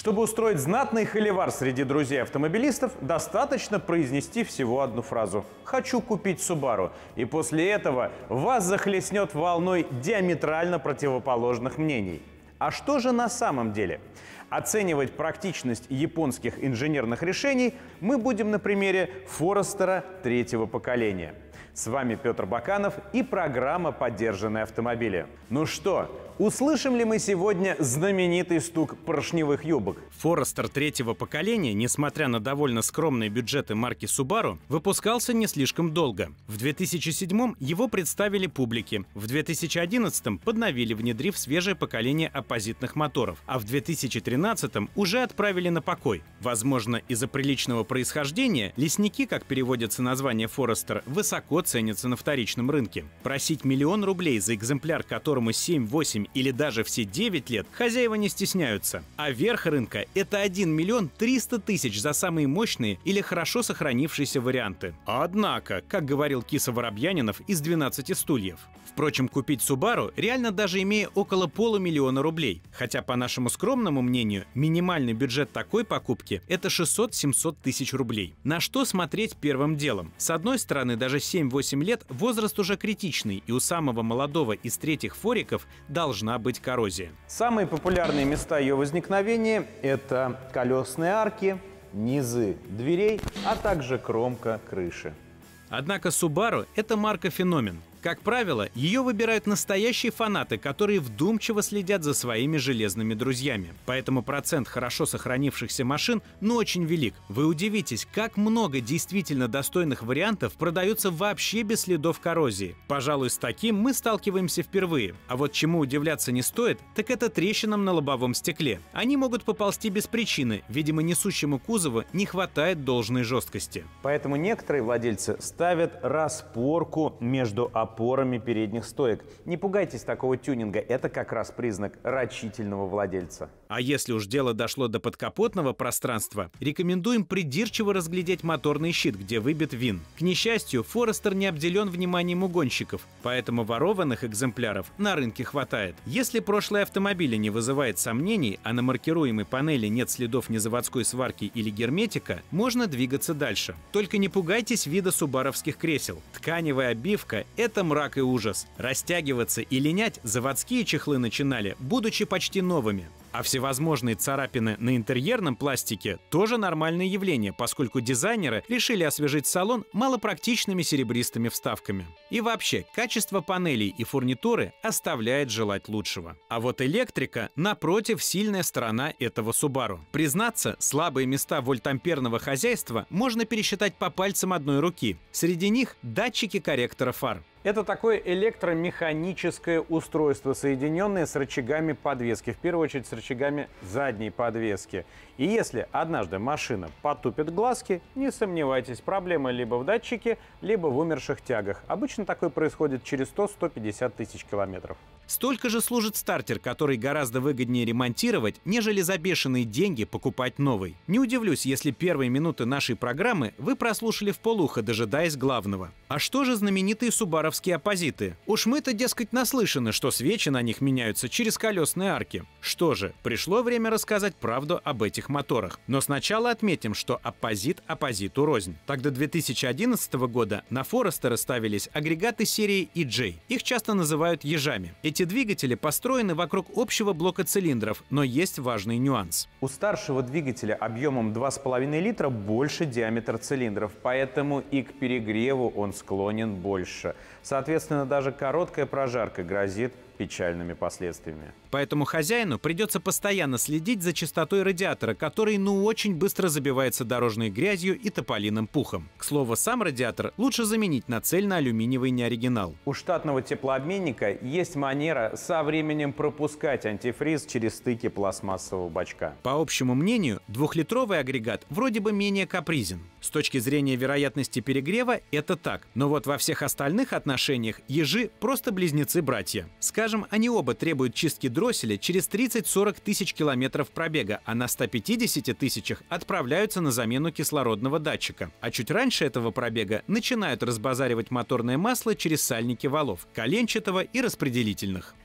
Чтобы устроить знатный холивар среди друзей автомобилистов, достаточно произнести всего одну фразу «Хочу купить Subaru». И после этого вас захлестнет волной диаметрально противоположных мнений. А что же на самом деле? Оценивать практичность японских инженерных решений мы будем на примере Форестера третьего поколения. С вами Петр Баканов и программа «Подержанные автомобили». Ну что, услышим ли мы сегодня знаменитый стук поршневых юбок? Форестер третьего поколения, несмотря на довольно скромные бюджеты марки Subaru, выпускался не слишком долго. В 2007-м его представили публике, в 2011-м подновили, внедрив свежее поколение оппозитных моторов, а в 2013-м уже отправили на покой. Возможно, из-за приличного происхождения лесники, как переводится название Форестер, высоко ценятся на вторичном рынке. Просить $1 000 000 за экземпляр, которому 7, 8 или даже все 9 лет, хозяева не стесняются. А верх рынка – это 1 300 000 за самые мощные или хорошо сохранившиеся варианты. Однако, как говорил Киса Воробьянинов из «12 стульев». Впрочем, купить Subaru реально даже имея около $500 000. Хотя, по нашему скромному мнению, минимальный бюджет такой покупки – это 600-700 тысяч рублей. На что смотреть первым делом? С одной стороны, даже 7-8 лет возраст уже критичный, и у самого молодого из третьих фориков должна быть коррозия. Самые популярные места ее возникновения – это колесные арки, низы дверей, а также кромка крыши. Однако Subaru – это марка-феномен. Как правило, ее выбирают настоящие фанаты, которые вдумчиво следят за своими железными друзьями. Поэтому процент хорошо сохранившихся машин очень велик. Вы удивитесь, как много действительно достойных вариантов продаются вообще без следов коррозии. Пожалуй, с таким мы сталкиваемся впервые. А вот чему удивляться не стоит, так это трещинам на лобовом стекле. Они могут поползти без причины, видимо, несущему кузову не хватает должной жесткости. Поэтому некоторые владельцы ставят распорку между опорами передних стоек. Не пугайтесь такого тюнинга, это как раз признак рачительного владельца. А если уж дело дошло до подкапотного пространства, рекомендуем придирчиво разглядеть моторный щит, где выбит вин. К несчастью, Форестер не обделен вниманием угонщиков, поэтому ворованных экземпляров на рынке хватает. Если прошлое автомобиля не вызывает сомнений, а на маркируемой панели нет следов незаводской сварки или герметика, можно двигаться дальше. Только не пугайтесь вида субаровских кресел. Тканевая обивка – это мрак и ужас. Растягиваться и линять заводские чехлы начинали, будучи почти новыми. А всевозможные царапины на интерьерном пластике тоже нормальное явление, поскольку дизайнеры решили освежить салон малопрактичными серебристыми вставками. И вообще, качество панелей и фурнитуры оставляет желать лучшего. А вот электрика, напротив, сильная сторона этого Subaru. Признаться, слабые места вольтамперного хозяйства можно пересчитать по пальцам одной руки. Среди них датчики корректора фар. Это такое электромеханическое устройство, соединенное с рычагами подвески, в первую очередь с рычагами задней подвески. И если однажды машина потупит глазки, не сомневайтесь, проблема либо в датчике, либо в умерших тягах. Обычно такое происходит через 100-150 тысяч километров. Столько же служит стартер, который гораздо выгоднее ремонтировать, нежели за бешеные деньги покупать новый. Не удивлюсь, если первые минуты нашей программы вы прослушали вполуха, дожидаясь главного. А что же знаменитые субаровские оппозиты? Уж мы-то, дескать, наслышаны, что свечи на них меняются через колесные арки. Что же, пришло время рассказать правду об этих моторах. Но сначала отметим, что оппозит оппозиту рознь. Так до 2011 года на Форестеры ставились агрегаты серии EJ. Их часто называют ежами. Эти двигатели построены вокруг общего блока цилиндров, но есть важный нюанс. У старшего двигателя объемом 2,5 литра больше диаметр цилиндров, поэтому и к перегреву он склонен больше. Соответственно, даже короткая прожарка грозит печальными последствиями. Поэтому хозяину придется постоянно следить за чистотой радиатора, который очень быстро забивается дорожной грязью и тополиным пухом. К слову, сам радиатор лучше заменить на цельноалюминиевый неоригинал. У штатного теплообменника есть манера со временем пропускать антифриз через стыки пластмассового бачка. По общему мнению, двухлитровый агрегат вроде бы менее капризен. С точки зрения вероятности перегрева это так, но вот во всех остальных отношениях ежи просто близнецы-братья. Скажем, они оба требуют чистки дросселя через 30-40 тысяч километров пробега, а на 150 тысячах отправляются на замену кислородного датчика. А чуть раньше этого пробега начинают разбазаривать моторное масло через сальники валов, коленчатого и распределительных.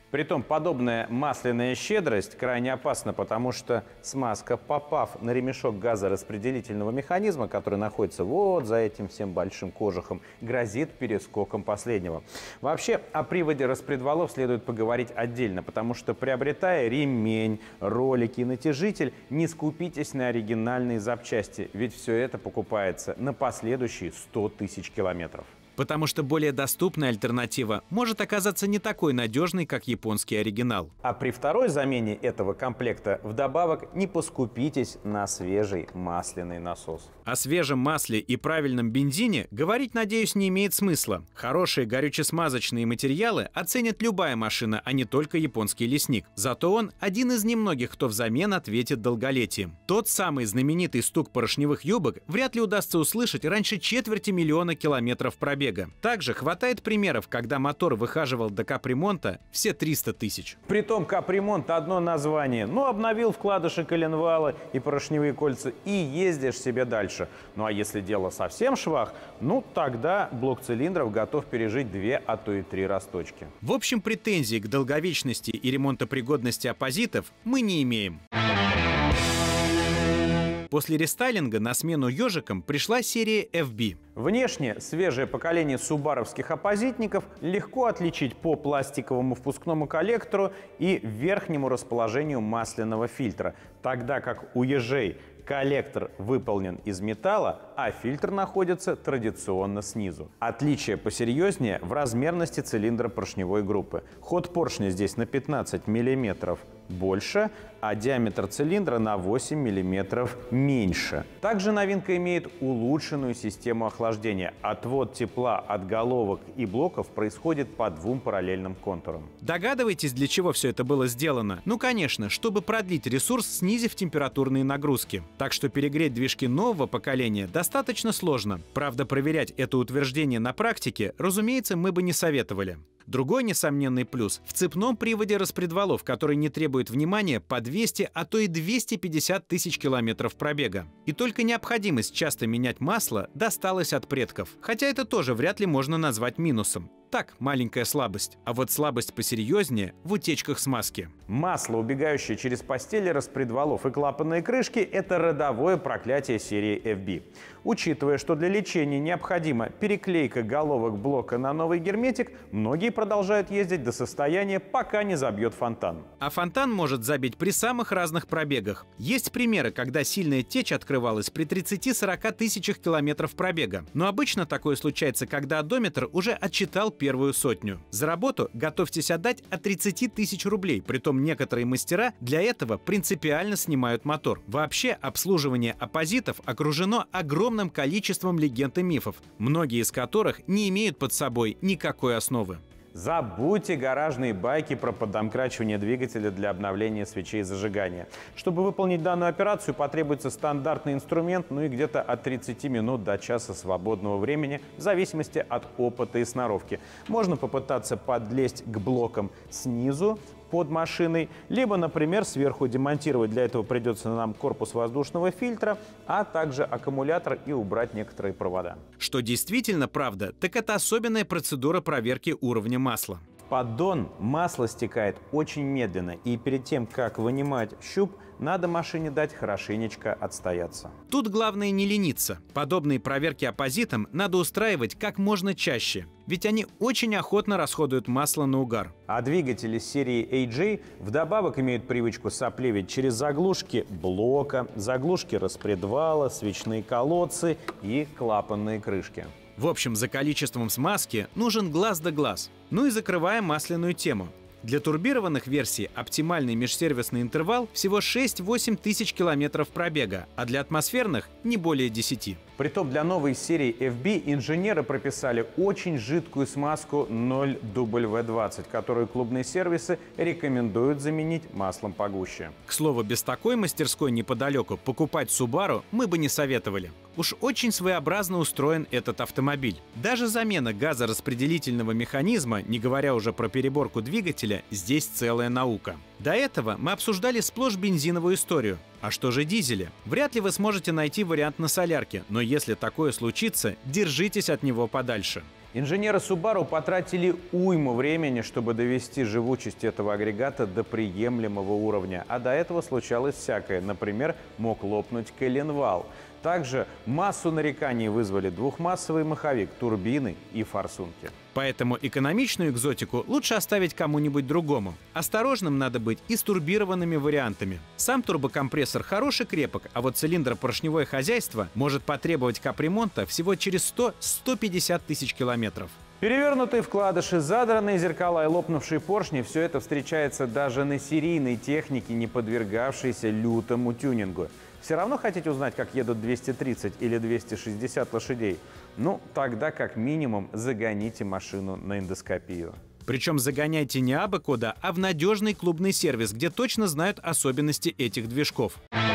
Притом подобная масляная щедрость крайне опасна, потому что смазка, попав на ремешок газораспределительного механизма, который находится вот за этим всем большим кожухом, грозит перескоком последнего. Вообще, о приводе распредвалов следует поговорить отдельно, потому что, приобретая ремень, ролики и натяжитель, не скупитесь на оригинальные запчасти, ведь все это покупается на последующие 100 тысяч километров. Потому что более доступная альтернатива может оказаться не такой надежной, как японский оригинал. А при второй замене этого комплекта вдобавок не поскупитесь на свежий масляный насос. О свежем масле и правильном бензине говорить, надеюсь, не имеет смысла. Хорошие горючесмазочные материалы оценит любая машина, а не только японский лесник. Зато он один из немногих, кто взамен ответит долголетием. Тот самый знаменитый стук поршневых юбок вряд ли удастся услышать раньше 250 000 километров пробега. Также хватает примеров, когда мотор выхаживал до капремонта все 300 тысяч. Притом капремонт — одно название. Ну, обновил вкладыши коленвала и поршневые кольца и ездишь себе дальше. Ну, а если дело совсем швах, ну, тогда блок цилиндров готов пережить 2, а то и 3 росточки. В общем, претензий к долговечности и ремонтопригодности оппозитов мы не имеем. После рестайлинга на смену ежикам пришла серия FB. Внешне свежее поколение субаровских оппозитников легко отличить по пластиковому впускному коллектору и верхнему расположению масляного фильтра, тогда как у ежей коллектор выполнен из металла, а фильтр находится традиционно снизу. Отличие посерьезнее в размерности цилиндра поршневой группы. Ход поршня здесь на 15 мм больше, а диаметр цилиндра на 8 мм меньше. Также новинка имеет улучшенную систему охлаждения. Отвод тепла от головок и блоков происходит по 2 параллельным контурам. Догадываетесь, для чего все это было сделано? Ну, конечно, чтобы продлить ресурс, снизив температурные нагрузки. Так что перегреть движки нового поколения достаточно сложно. Правда, проверять это утверждение на практике, разумеется, мы бы не советовали. Другой несомненный плюс – в цепном приводе распредвалов, который не требует внимания по 200, а то и 250 тысяч километров пробега. И только необходимость часто менять масло досталась от предков. Хотя это тоже вряд ли можно назвать минусом. Так, маленькая слабость. А вот слабость посерьезнее в утечках смазки. Масло, убегающее через постели распредвалов и клапанные крышки – это родовое проклятие серии FB. Учитывая, что для лечения необходима переклейка головок блока на новый герметик, многие продолжают ездить до состояния, пока не забьет фонтан. А фонтан может забить при самых разных пробегах. Есть примеры, когда сильная течь открывалась при 30-40 тысячах километров пробега. Но обычно такое случается, когда одометр уже отчитал первую сотню. За работу готовьтесь отдать от 30 тысяч рублей, притом некоторые мастера для этого принципиально снимают мотор. Вообще, обслуживание оппозитов окружено огромным количеством легенд и мифов, многие из которых не имеют под собой никакой основы. Забудьте гаражные байки про поддомкрачивание двигателя для обновления свечей зажигания. Чтобы выполнить данную операцию, потребуется стандартный инструмент, ну и где-то от 30 минут до часа свободного времени, в зависимости от опыта и сноровки. Можно попытаться подлезть к блокам снизу, под машиной, либо, например, сверху демонтировать. Для этого придется нам корпус воздушного фильтра, а также аккумулятор и убрать некоторые провода. Что действительно правда, так это особенная процедура проверки уровня масла. В поддон масло стекает очень медленно, и перед тем, как вынимать щуп, надо машине дать хорошенечко отстояться. Тут главное не лениться. Подобные проверки оппозитам надо устраивать как можно чаще, ведь они очень охотно расходуют масло на угар. А двигатели серии AJ вдобавок имеют привычку сопливить через заглушки блока, заглушки распредвала, свечные колодцы и клапанные крышки. В общем, за количеством смазки нужен глаз да глаз. Ну и закрываем масляную тему. Для турбированных версий оптимальный межсервисный интервал всего 6-8 тысяч километров пробега, а для атмосферных не более 10. Притом для новой серии FB инженеры прописали очень жидкую смазку 0W20, которую клубные сервисы рекомендуют заменить маслом погуще. К слову, без такой мастерской неподалеку покупать Subaru мы бы не советовали. Уж очень своеобразно устроен этот автомобиль. Даже замена газораспределительного механизма, не говоря уже про переборку двигателя, здесь целая наука. До этого мы обсуждали сплошь бензиновую историю. А что же дизели? Вряд ли вы сможете найти вариант на солярке, но если такое случится, держитесь от него подальше. Инженеры Subaru потратили уйму времени, чтобы довести живучесть этого агрегата до приемлемого уровня. А до этого случалось всякое. Например, мог лопнуть коленвал. Также массу нареканий вызвали двухмассовый маховик, турбины и форсунки. Поэтому экономичную экзотику лучше оставить кому-нибудь другому. Осторожным надо быть и с турбированными вариантами. Сам турбокомпрессор хорош и крепок, а вот цилиндропоршневое хозяйство может потребовать капремонта всего через 100-150 тысяч километров. Перевернутые вкладыши, задранные зеркала и лопнувшие поршни – все это встречается даже на серийной технике, не подвергавшейся лютому тюнингу. Все равно хотите узнать, как едут 230 или 260 лошадей? Ну, тогда как минимум загоните машину на эндоскопию. Причем загоняйте не абы-куда, а в надежный клубный сервис, где точно знают особенности этих движков.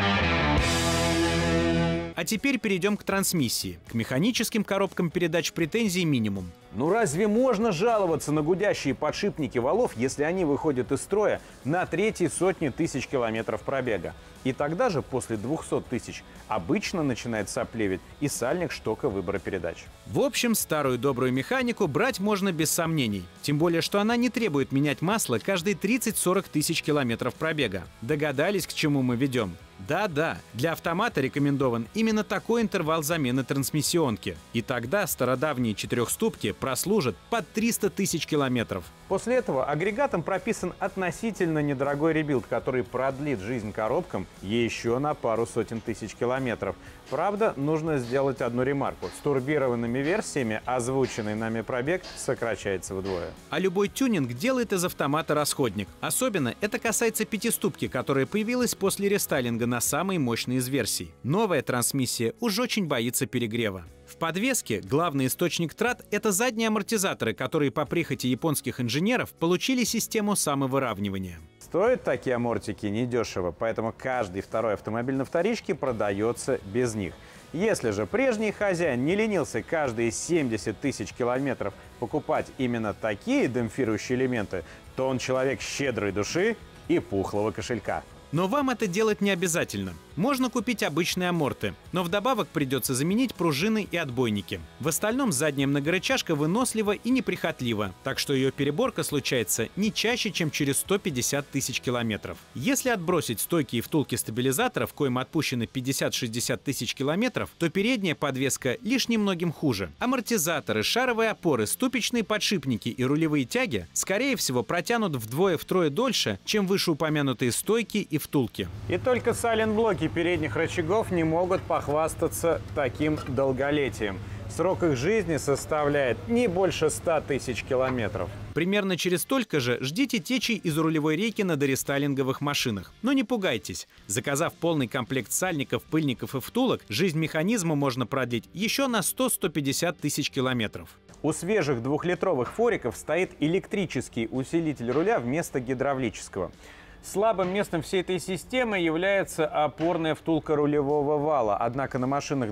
А теперь перейдем к трансмиссии. К механическим коробкам передач претензий минимум. Ну разве можно жаловаться на гудящие подшипники валов, если они выходят из строя на третьей сотне тысяч километров пробега? И тогда же, после 200 тысяч, обычно начинает соплевить и сальник штока выбора передач. В общем, старую добрую механику брать можно без сомнений. Тем более, что она не требует менять масло каждые 30-40 тысяч километров пробега. Догадались, к чему мы ведем? Да-да, для автомата рекомендован именно такой интервал замены трансмиссионки. И тогда стародавние четырехступки прослужат под 300 тысяч километров. После этого агрегатом прописан относительно недорогой ребилд, который продлит жизнь коробкам еще на пару сотен тысяч километров. Правда, нужно сделать одну ремарку. С турбированными версиями озвученный нами пробег сокращается вдвое. А любой тюнинг делает из автомата расходник. Особенно это касается пятиступки, которая появилась после рестайлинга на самой мощной из версий. Новая трансмиссия уж очень боится перегрева. В подвеске главный источник трат – это задние амортизаторы, которые по прихоти японских инженеров получили систему самовыравнивания. Стоят такие амортики недешево, поэтому каждый второй автомобиль на вторичке продается без них. Если же прежний хозяин не ленился каждые 70 тысяч километров покупать именно такие демпфирующие элементы, то он человек щедрой души и пухлого кошелька. Но вам это делать не обязательно. Можно купить обычные аморты, но вдобавок придется заменить пружины и отбойники. В остальном задняя многорычажка вынослива и неприхотлива, так что ее переборка случается не чаще, чем через 150 тысяч километров. Если отбросить стойки и втулки стабилизаторов, коим отпущено 50-60 тысяч километров, то передняя подвеска лишь немногим хуже. Амортизаторы, шаровые опоры, ступичные подшипники и рулевые тяги, скорее всего, протянут вдвое-втрое дольше, чем вышеупомянутые стойки и втулки. И только сайлент-блоки передних рычагов не могут похвастаться таким долголетием. Срок их жизни составляет не больше 100 тысяч километров. Примерно через столько же ждите течей из рулевой рейки на дорестайлинговых машинах. Но не пугайтесь. Заказав полный комплект сальников, пыльников и втулок, жизнь механизма можно продлить еще на 100-150 тысяч километров. У свежих двухлитровых фориков стоит электрический усилитель руля вместо гидравлического. Слабым местом всей этой системы является опорная втулка рулевого вала. Однако на машинах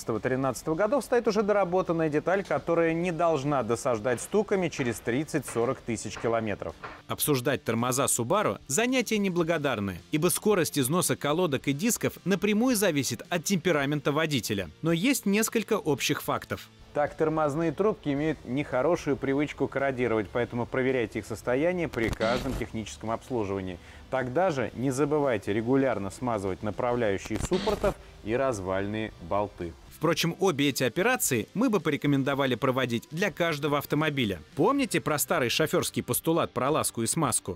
12-13 годов стоит уже доработанная деталь, которая не должна досаждать стуками через 30-40 тысяч километров. Обсуждать тормоза Subaru – занятие неблагодарное, ибо скорость износа колодок и дисков напрямую зависит от темперамента водителя. Но есть несколько общих фактов. Так, тормозные трубки имеют нехорошую привычку корродировать, поэтому проверяйте их состояние при каждом техническом обслуживании. Тогда же не забывайте регулярно смазывать направляющие суппортов и развальные болты. Впрочем, обе эти операции мы бы порекомендовали проводить для каждого автомобиля. Помните про старый шоферский постулат про ласку и смазку?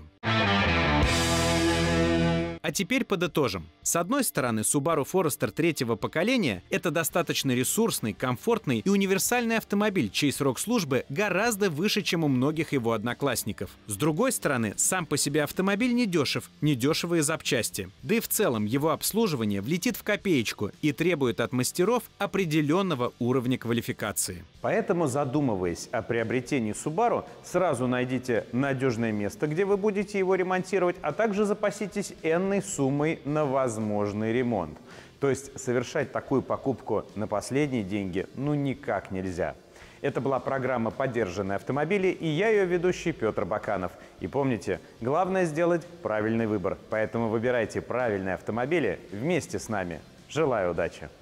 А теперь подытожим. С одной стороны, Subaru Forester третьего поколения – это достаточно ресурсный, комфортный и универсальный автомобиль, чей срок службы гораздо выше, чем у многих его одноклассников. С другой стороны, сам по себе автомобиль недешевые запчасти. Да и в целом его обслуживание влетит в копеечку и требует от мастеров определенного уровня квалификации. Поэтому, задумываясь о приобретении Subaru, сразу найдите надежное место, где вы будете его ремонтировать, а также запаситесь энной суммой на возможный ремонт. То есть совершать такую покупку на последние деньги ну никак нельзя. Это была программа «Подержанные автомобили» и я, ее ведущий, Петр Баканов. И помните, главное сделать правильный выбор. Поэтому выбирайте правильные автомобили вместе с нами. Желаю удачи!